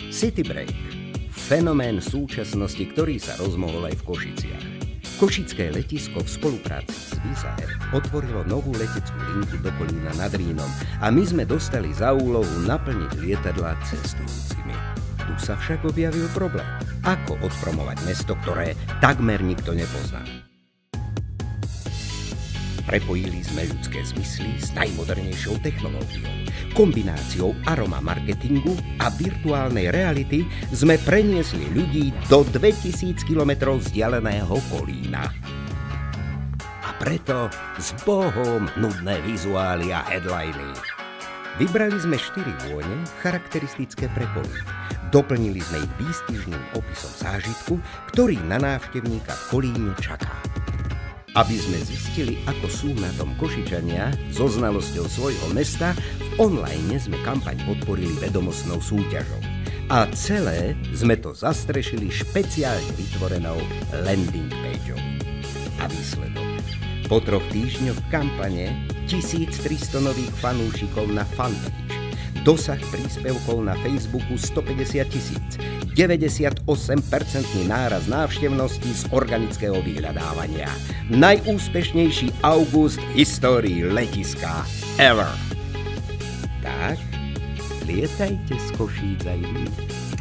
City Break. Fenomén súčasnosti, ktorý sa rozmohol aj v Košiciach. Košické letisko v spolupráci s Wizz Air otvorilo novú leteckú linku do Kolína nad Rýnom a my sme dostali za úlohu naplniť lietadlá cestujúcimi. Tu sa však objavil problém. Ako odpromovať mesto, ktoré takmer nikto nepozná? Prepojili sme ľudské zmysly s najmodernejšou technológiou. Kombináciou aroma marketingu a virtuálnej reality sme preniesli ľudí do 2000 km vzdialeného Kolína. A preto s Bohom nudné vizuály a headliny. Vybrali sme 4 vône charakteristické pre Kolín. Doplnili sme ich výstižným opisom zážitku, ktorý na návštevníka v Kolíne čaká. Aby sme zistili, ako sú na tom Košičania so znalosťou svojho mesta, v online sme kampaň podporili vedomostnou súťažou. A celé sme to zastrešili špeciálne vytvorenou landing pageou. A výsledok. Po 3 týždňoch kampane 1300 nových fanúšikov na fanpage. Dosah príspevkov na Facebooku 150 000, 98% náraz návštevnosti z organického vyhľadávania. Najúspešnejší august v histórii letiska ever. Tak, lietajte z Košíc aj vy.